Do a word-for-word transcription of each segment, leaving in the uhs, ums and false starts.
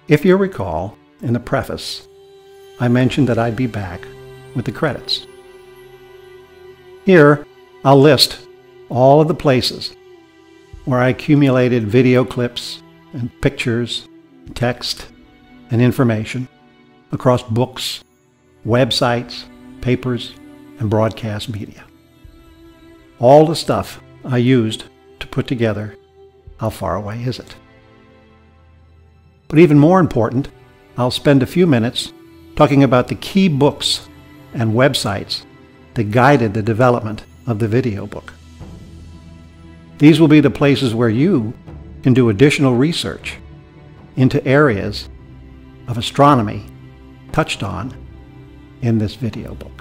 If you recall, in the preface, I mentioned that I'd be back with the credits. Here, I'll list all of the places where I accumulated video clips and pictures, text, and information across books, websites, papers, and broadcast media. All the stuff I used to put together How Far Away Is It? But even more important, I'll spend a few minutes talking about the key books and websites that guided the development of the video book. These will be the places where you can do additional research into areas of astronomy touched on in this video book.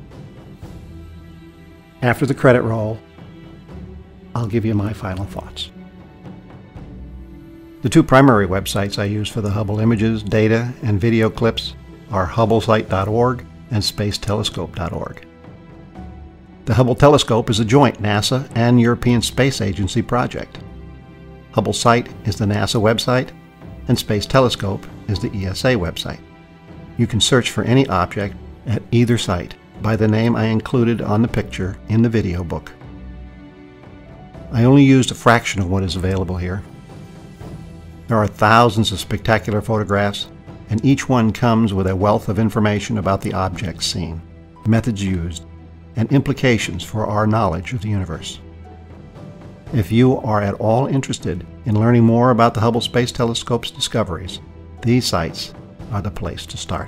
After the credit roll, I'll give you my final thoughts. The two primary websites I use for the Hubble images, data, and video clips are Hubble Site dot org and Space Telescope dot org. The Hubble Telescope is a joint NASA and European Space Agency project. Hubble Site is the NASA website, and Space Telescope is the E S A website. You can search for any object at either site by the name I included on the picture in the video book. I only used a fraction of what is available here. There are thousands of spectacular photographs, and each one comes with a wealth of information about the objects seen, methods used, and implications for our knowledge of the universe. If you are at all interested in learning more about the Hubble Space Telescope's discoveries, these sites are the place to start.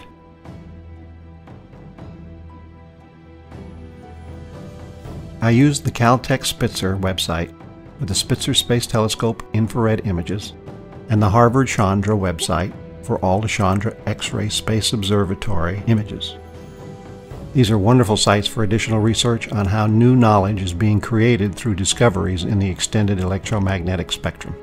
I used the Caltech Spitzer website with the Spitzer Space Telescope infrared images and the Harvard Chandra website for all the Chandra X-ray Space Observatory images. These are wonderful sites for additional research on how new knowledge is being created through discoveries in the extended electromagnetic spectrum.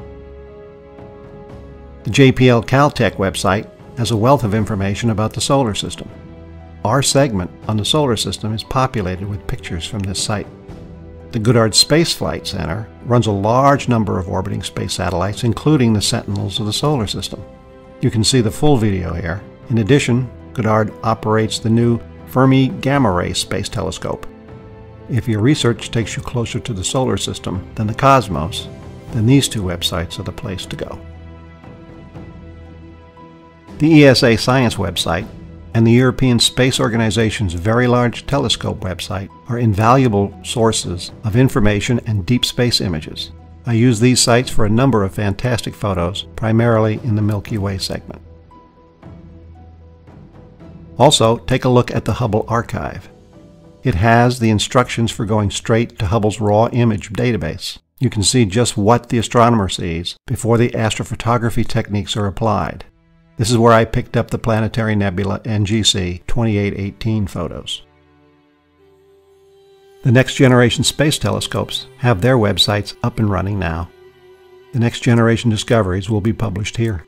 The J P L Caltech website has a wealth of information about the solar system. Our segment on the solar system is populated with pictures from this site. The Goddard Space Flight Center runs a large number of orbiting space satellites, including the Sentinels of the solar system. You can see the full video here. In addition, Goddard operates the new Fermi Gamma Ray Space Telescope. If your research takes you closer to the solar system than the cosmos, then these two websites are the place to go. The E S A Science website and the European Space Organization's Very Large Telescope website are invaluable sources of information and deep space images. I use these sites for a number of fantastic photos, primarily in the Milky Way segment. Also, take a look at the Hubble Archive. It has the instructions for going straight to Hubble's raw image database. You can see just what the astronomer sees before the astrophotography techniques are applied. This is where I picked up the Planetary Nebula N G C twenty-eight eighteen photos. The Next Generation Space Telescopes have their websites up and running now. The Next Generation discoveries will be published here.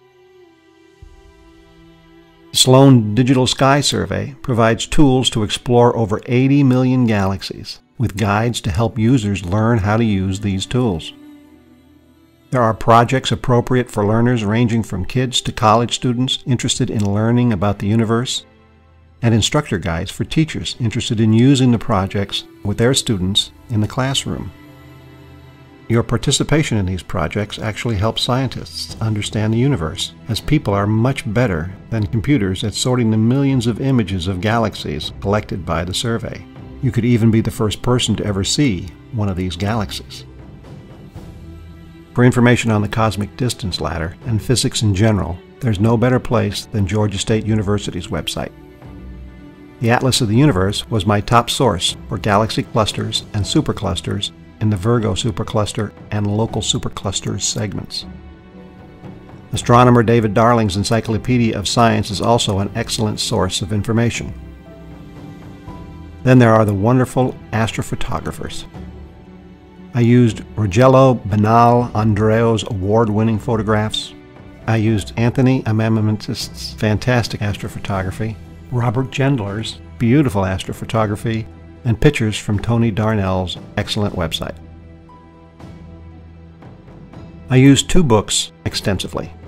The Sloan Digital Sky Survey provides tools to explore over eighty million galaxies, with guides to help users learn how to use these tools. There are projects appropriate for learners ranging from kids to college students interested in learning about the universe, and instructor guides for teachers interested in using the projects with their students in the classroom. Your participation in these projects actually helps scientists understand the universe, as people are much better than computers at sorting the millions of images of galaxies collected by the survey. You could even be the first person to ever see one of these galaxies. For information on the cosmic distance ladder and physics in general, there's no better place than Georgia State University's website. The Atlas of the Universe was my top source for galaxy clusters and superclusters in the Virgo supercluster and local superclusters segments. Astronomer David Darling's Encyclopedia of Science is also an excellent source of information. Then there are the wonderful astrophotographers. I used Rogelio Bernal Andreo's award-winning photographs. I used Anthony Amamentist's fantastic astrophotography, Robert Gendler's beautiful astrophotography, and pictures from Tony Darnell's excellent website. I used two books extensively.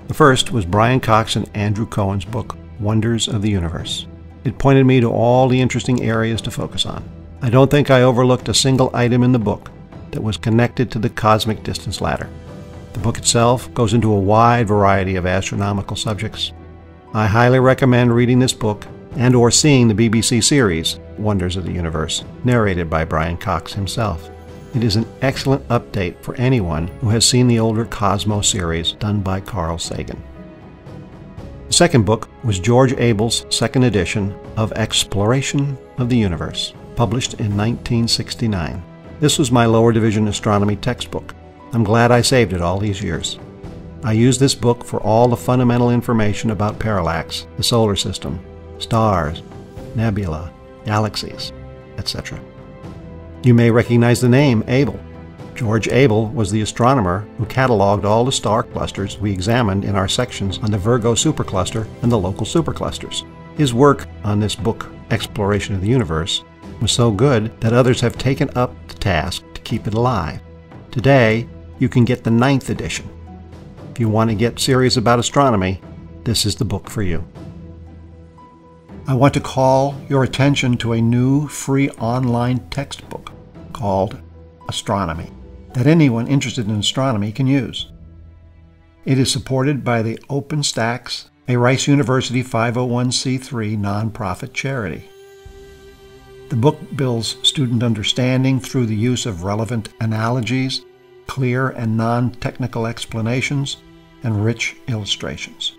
The first was Brian Cox and Andrew Cohen's book, Wonders of the Universe. It pointed me to all the interesting areas to focus on. I don't think I overlooked a single item in the book that was connected to the cosmic distance ladder. The book itself goes into a wide variety of astronomical subjects. I highly recommend reading this book and or seeing the B B C series, Wonders of the Universe, narrated by Brian Cox himself. It is an excellent update for anyone who has seen the older Cosmos series done by Carl Sagan. The second book was George Abel's second edition of Exploration of the Universe, published in nineteen sixty-nine. This was my lower division astronomy textbook. I'm glad I saved it all these years. I used this book for all the fundamental information about parallax, the solar system, stars, nebula, galaxies, et cetera. You may recognize the name Abel. George Abel was the astronomer who cataloged all the star clusters we examined in our sections on the Virgo supercluster and the local superclusters. His work on this book, Exploration of the Universe, was so good that others have taken up the task to keep it alive. Today, you can get the ninth edition. If you want to get serious about astronomy, this is the book for you. I want to call your attention to a new free online textbook called Astronomy that anyone interested in astronomy can use. It is supported by the OpenStax, a Rice University five oh one c three nonprofit charity. The book builds student understanding through the use of relevant analogies, clear and non-technical explanations, and rich illustrations.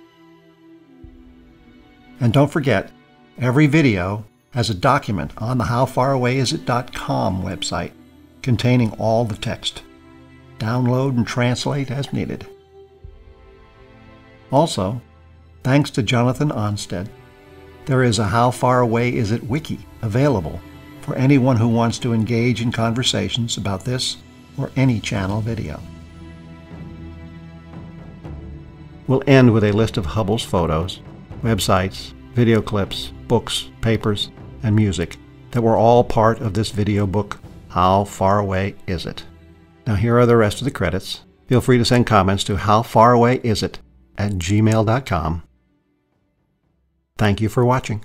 And don't forget, every video has a document on the how far away is it dot com website containing all the text. Download and translate as needed. Also, thanks to Jonathan Onstead, there is a How Far Away Is It wiki available for anyone who wants to engage in conversations about this or any channel video. We'll end with a list of Hubble's photos, websites, video clips, books, papers, and music that were all part of this video book, How Far Away Is It? Now here are the rest of the credits. Feel free to send comments to howfarawayisit at gmail dot com. Thank you for watching.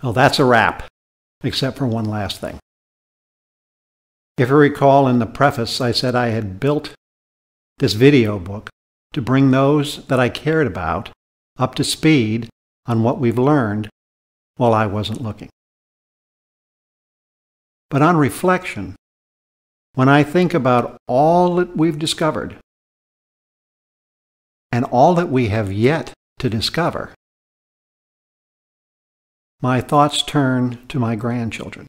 Well, that's a wrap, except for one last thing. If you recall in the preface, I said I had built this video book to bring those that I cared about up to speed on what we've learned while I wasn't looking. But on reflection, when I think about all that we've discovered and all that we have yet to discover, my thoughts turn to my grandchildren.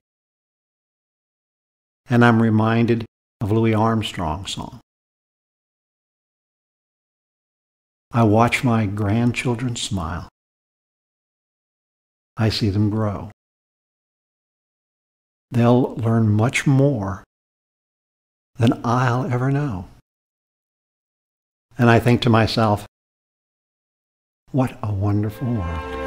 And I'm reminded of Louis Armstrong's song. I watch my grandchildren smile. I see them grow. They'll learn much more than I'll ever know. And I think to myself, what a wonderful world.